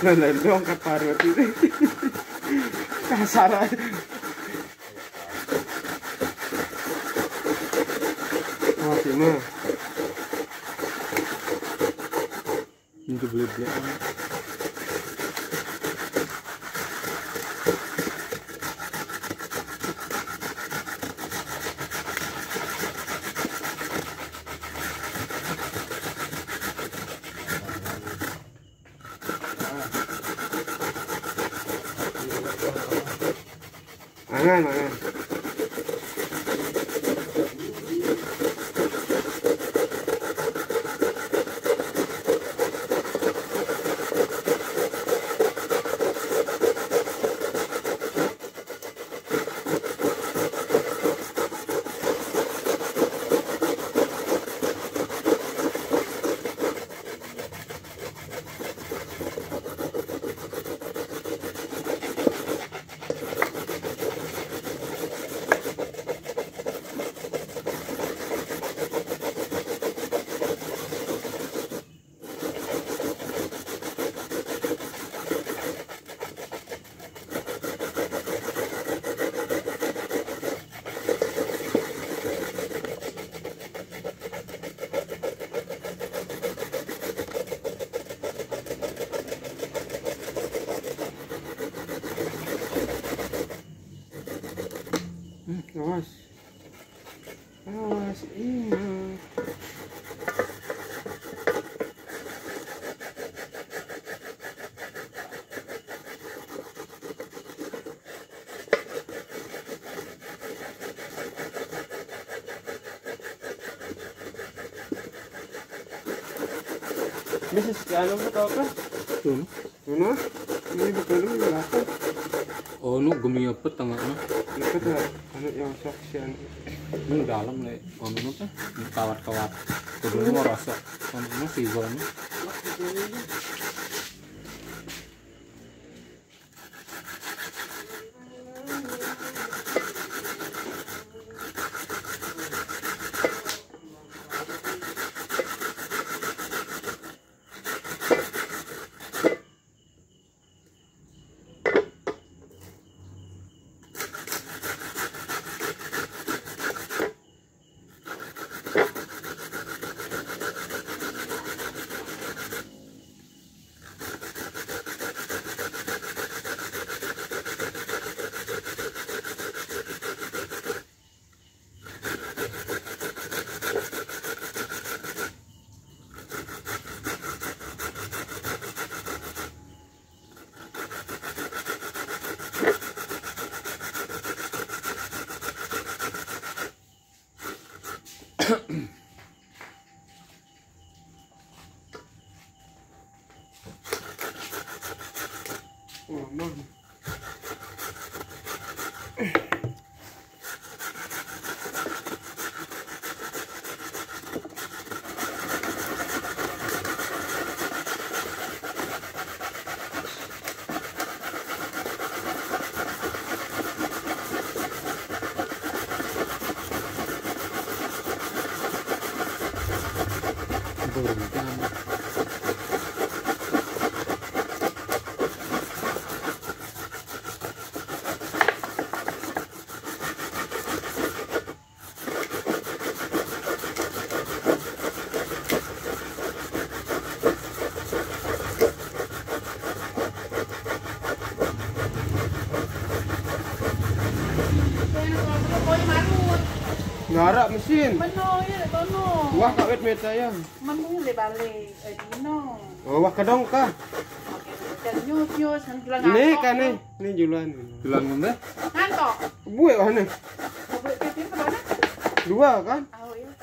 Lain dong angkat parut ini. Kasar aja. Oh, sini. Ini beli-beli. Mangan. Awas ini. Bisa sekian apa tau kan? Tuh, ini betul ini berapa? Oh, nu gemi apa tengahnya? Itu tuh, anu yang sok sian. Ini dalam le, anu apa? Kawat-kawat. Kedua mau rasa, anu fibernya. Ngarak mesin. Meno ya tono. Wah kawit meta ya. Menu le balik. Dino. Oh wah kedong kah? Dan nyus kan jualan Ini kan ini jualan. Jualan ngombe? Ngantok. Buat wah nih. Buat kepin ke mana? Dua kan? Oh iya.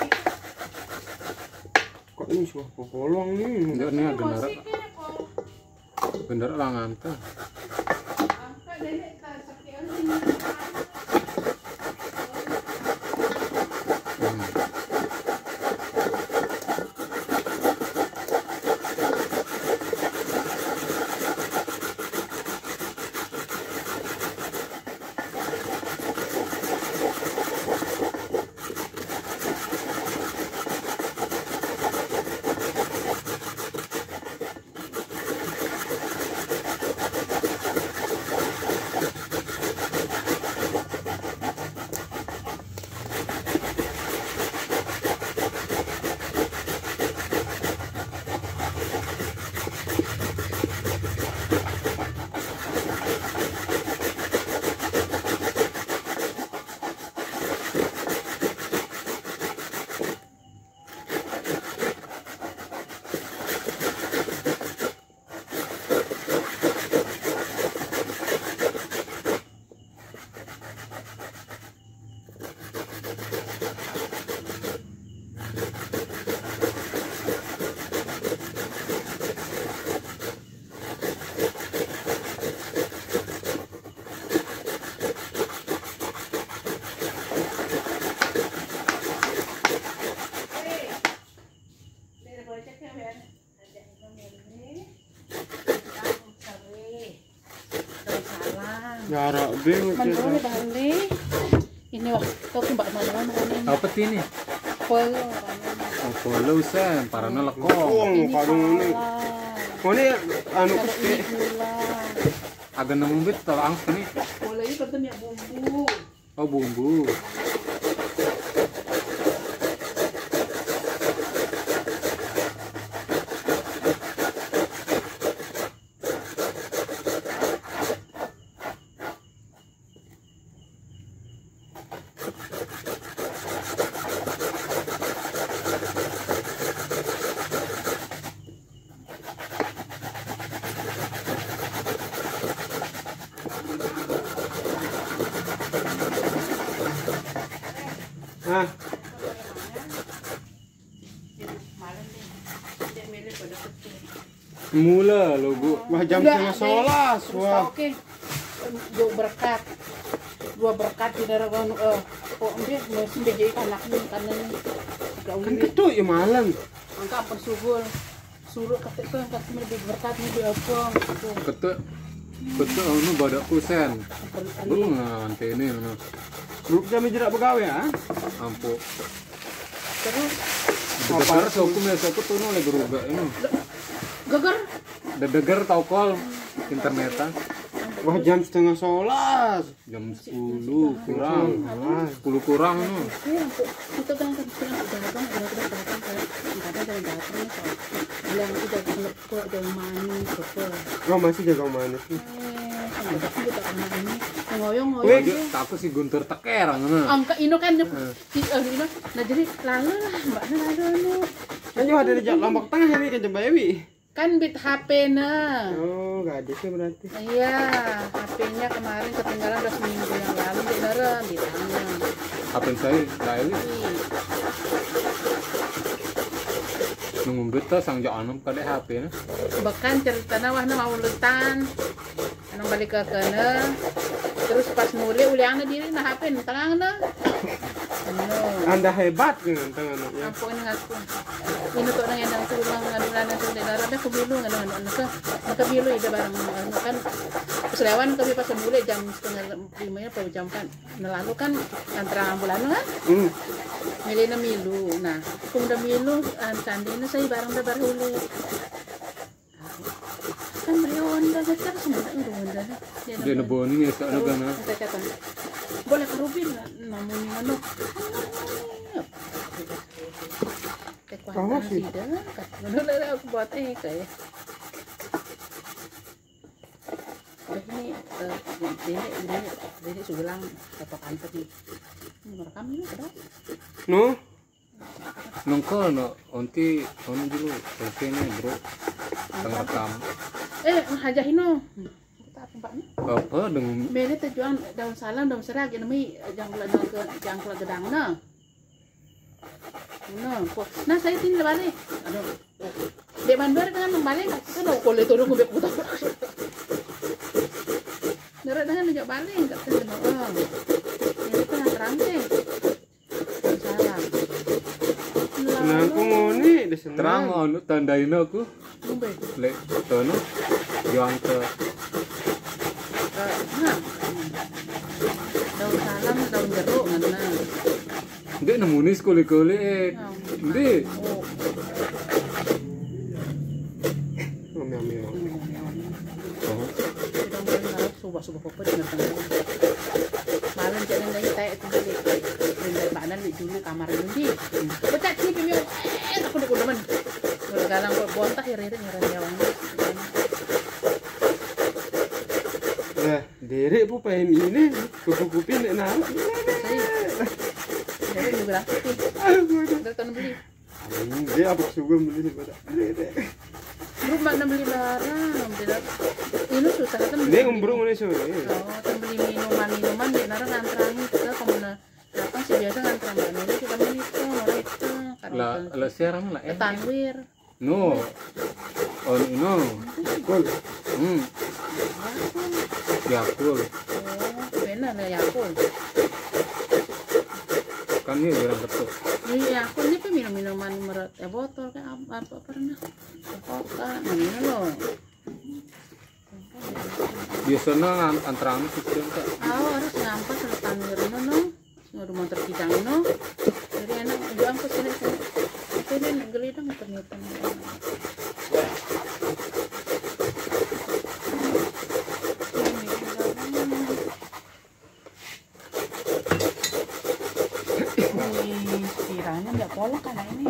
Kok ini suah popolong nih. Enggak nih gendara. Gendara lah ngantar. Angkat nenek ke sekian ini. Jarak bing Mana balik. Ini wah, kau mbak mana ini. Apa ini? Polo. Oh, follow sen, parana lekong. Wong kadung ini. Ini anu Ini gula. Agak nemu bit tau ang ini. Polo ini katanya bumbu. Oh, bumbu. Hah? Mula lo Bu. Wah jam setengah 11. Wah. Oke. Dua berkat di daerah kok dia masih bejai anaknya karena Kan ketuk ya malam. angka persugul suruh ketik tuh yang kasih lebih berkat nih dia apa gitu. Ketuk. Ketuk anu badakku sen. Lu ngante ini anu. Grup jam jerak begawe ya. Ampu. Terus Dedegar soku biasa aku tuh oleh berubah ini. geger Dedegar tau kol internetan. Wah jam setengah 11. Jam 10 kurang. 10 kurang anu. ya itu kan udah datang kayak ada dari datang bilang udah kok dari mana berapa Kau masih jaga manis nih. ada sih kita kena ini ngoyong Weh, dia Aku si Guntur tekerang anu. angka ino kan si ino nah jadi lalu lah mbaknya lalu Kan juga ada di Lombok Tengah ini kan Jembayawi. kan bit HP nah Oh, gadis ya berarti. iya HP-nya kemarin ketinggalan udah seminggu yang lalu di dalam di tangan Apa saya lain nungumbit tuh sang jangan kada HP na. bahkan ceritanya wah mau letan anu balik ke kana terus pas mulai uliangna diri nah HP na tengahna Anda hebat dengan tangannya. ampun ngaku ini tuh nang yang tulang ngadulan itu di dalam ada kebilu ngadulan anu ka bilu ida barang anu kan selewan kami pas mulai jam 4:30 atau jam 4 nah lalu kan antara ambulan kan milih na milu nah kung da milu an sandina say barang da barhuli kan beriwan da sa semua ngiruan da Dia neboni ya soalnya kana. boleh kerubin namun yang anu Kamu sih. tidak benar aku buat kayak ini sudah apa kantor nih merekam ini ada No? Nungko no onti onu dulu selesainya bro. Tengah rekam. hajah ino kita tempatnya Apa dengan Meli tujuan daun salam daun serak ini mi jangkul gedang na. Nah saya tinggal balik. Aduh. Dek bandar dengan balik kan kalau itu udah kubek putar. Nara dengan ngejak balik enggak kena orang. Ini kan terang deh. Daun salam. Nah, aku ngoni di sana. terang onu tandain aku Ngombe. lek tono juang ke Nah. Daun salam daun jeruk ngana. dia nemu nih kulit-kulit. Ndi Oh. Ngomel-ngomel. oh Subah apa dengan malam jangan lagi tayo itu balik dari banan di dulu kamar ini pecat sih pemio aku di kudaman galang kok bontah iri-iri nyaran Ya, dere po pengen ini kupu-kupin nek naruh. jadi ini berapa sih dari tahun beli Dia apa juga beli pada. rumah beli barang ini susah kan Dia ngombrong ini sore. kan beli minuman di nara nganterangi kita kamu datang sih biasa nganterang ini kita beli itu la seram la tanwir no on no Kol. Yakul benar lah Yakul kan ini orang ketuk ini Yakul ini minuman merek botol kan apa pernah koka ini loh Biasanya antara anu sistem Kak. Harus ngampas harus tanur no. Ngadu motor kijang no. Jadi enak juga angkut sini. Ini geli dong ternyata. Kiranya nggak pola karena ini.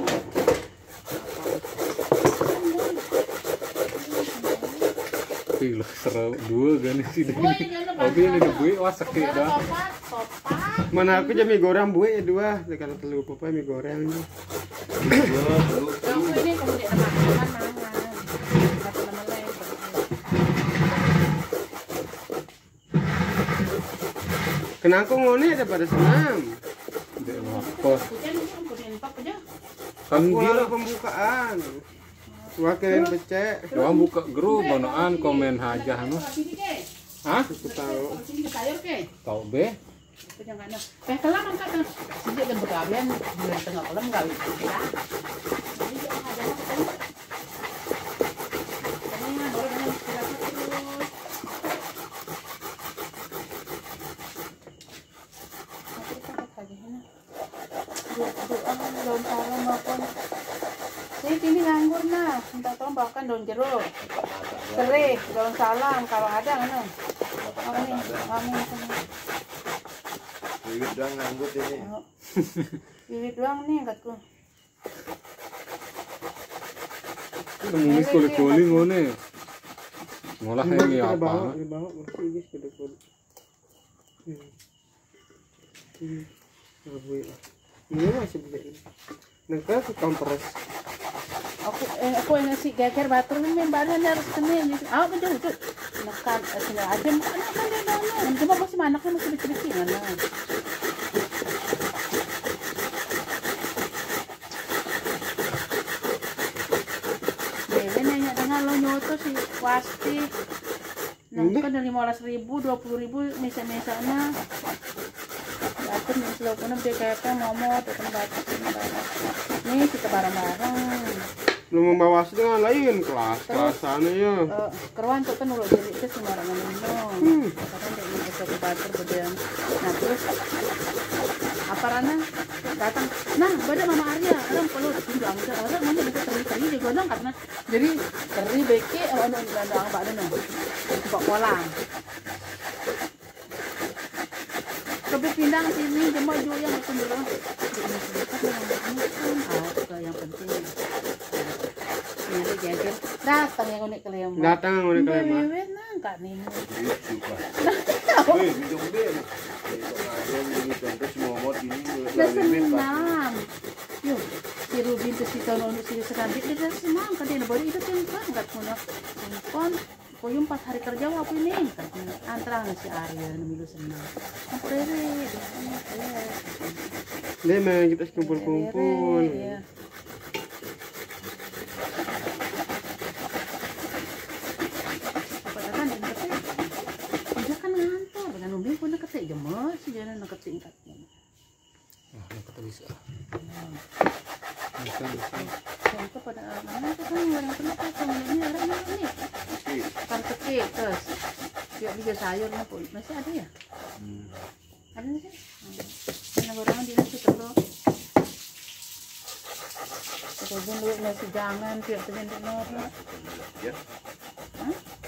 Gila seru dua kan sih. Oke ini bui wah sakit dah. Mana aku jadi mie goreng buih dua, kalau telur apa mie goreng. Kamu ini kamu di makan mangan. Kenapa ngone daripada senam? Dek ngapos. Kan Aku dia lalu pembukaan. Wakilin becek. doang buka grup bonoan komen aja anu. Hah? Aku tahu. Tahu be? Kelam angkat kan. Sejak dan berkabian bulan tengah kelam enggak bisa. Daun salam makan. Ini nganggur nah, minta tolong bawakan daun jeruk. Serai, daun salam kalau ada kan. Kamu Bibit doang nganggut ini. bibit doang nih angkatku. Temunis kuli-kuli ngone. Ngolah ini Kita apa? bawa masih guys ke depan. Ini masih begini. Nengka ke kompres. Aku yang ngasih geger batur ini badan harus kena gitu. Betul betul. Makan sini aja makan dia dana. Cuma masih anaknya masih dikit-dikit mana. Dia nanya dengan lo nyoto sih pasti. Nangka dari 15.000, 20.000 misa-misana. Aku nih selalu dia kayak ngomong tekan batas nih kita bareng-bareng. Lu membawa dengan lain kelas-kelasannya ya. Keruan tuh kan udah jadi itu sembarangan minum. Kadang dia mau ke batur bedeng. Nah terus apa rana datang. Nah beda Mama Arya, orang perlu tinggal aja. Orang mana bisa teri-teri di gondong karena jadi teri beke anu dandang Mbak Deno. Kok kolam. Tapi pindang sini jemaah juga yang sendiri. Yang penting. Nyari jajan. Datang yang unik kelem. Datang yang unik kelem. Wewe nangka nih. Wih, minum deh. Semua mod ini Udah senang. Yuk, si Rubin tuh si Tono si Sekandit dia senang kan dia baru itu kan enggak punya handphone. Koyum 4 hari kerja apa ini? Antara si Arya milu senang. Apa Dia main kita kumpul-kumpul. Iya. Padahal dia ketik. Dia kan ngantor dengan umbing pun ketik jemas si jalan nak ketik ingkatnya. Ah, kata bisa. Itu pada mana itu kan orang kenapa ini orang ini. Kan ketik terus. Dia bisa sayur pun masih ada ya? Ada nih sih. Yang orang di nasi telur. Kita dulu nasi jangan tiap terjadi norak. Ya. Hah?